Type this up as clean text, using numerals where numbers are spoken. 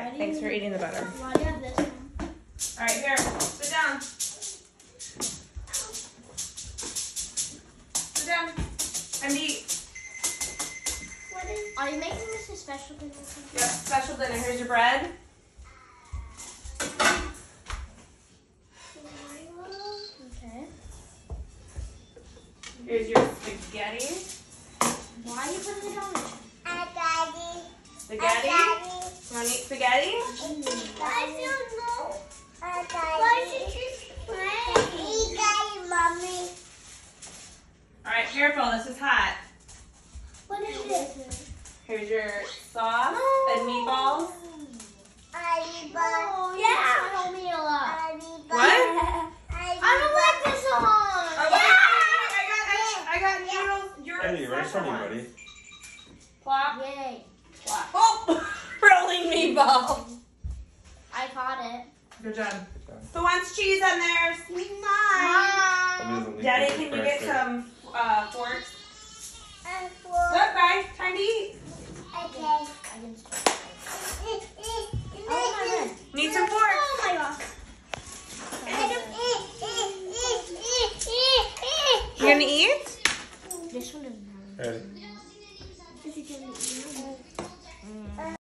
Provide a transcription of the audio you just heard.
Okay, thanks for eating the butter. Why do you have this one? All right, here, sit down. Sit down and eat. Are you making this a special dinner? Yep, special dinner. Here's your bread. Okay. Here's your spaghetti. Why are you putting it on? Spaghetti? You want to eat spaghetti? I don't know. Why should you spray? Mommy. All right, careful. This is hot. What is it? Here's your sauce and meatballs. Oh, yeah. Help me a lot. What? I don't like this one. Oh, I got noodles. Your Eddie, ready for special me, one. buddy? Plop. Yay. Plop. Oh! Rolling meatball. I caught it. Good job. Who wants cheese on theirs? Mine. Daddy, can you get some forks? Look, guys, time to eat. Okay. I can start. Oh my god. Need some forks. Oh my gosh. You're gonna eat?